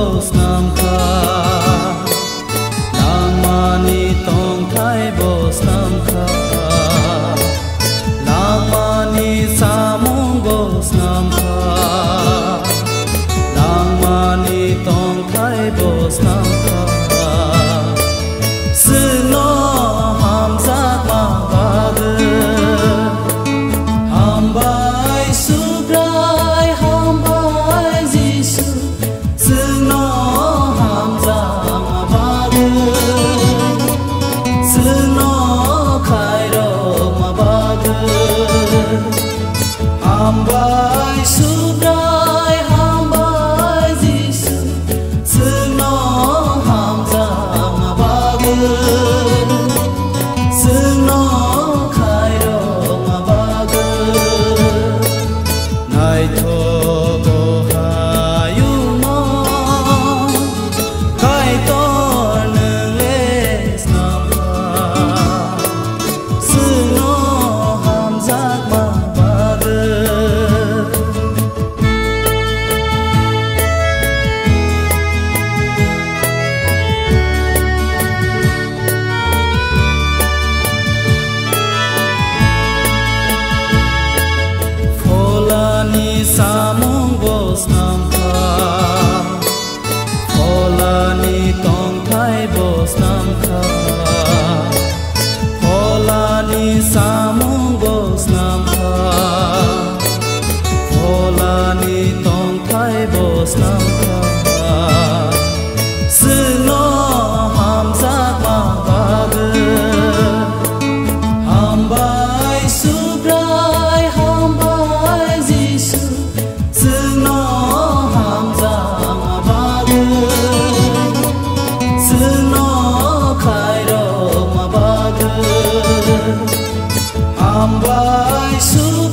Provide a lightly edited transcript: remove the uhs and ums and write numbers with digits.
bos nam kha lang mani tong thai bos nam kha lang mani samung bos nam kha lang mani tong thai bos nam kha sno ham zat ma bag ham bai su brai ham bai jisu sno ham zat ma bag sno khai ro ma bag ham bai su brai ham bai jisu sno ham zat ma bag sno khai ro ma bag nai tho go ha yu mo kai tor nang le snam kha sno ham zat ma bag Pholani samung bos nam kha Pholani tong thai bos nam kha Pholani samung bos nam kha Pholani tong thai bos nam kha sno ham zat ma bag ham bai su brai ham bai jisu sno ham zat ma bag sno khai ro ma bag ham bai su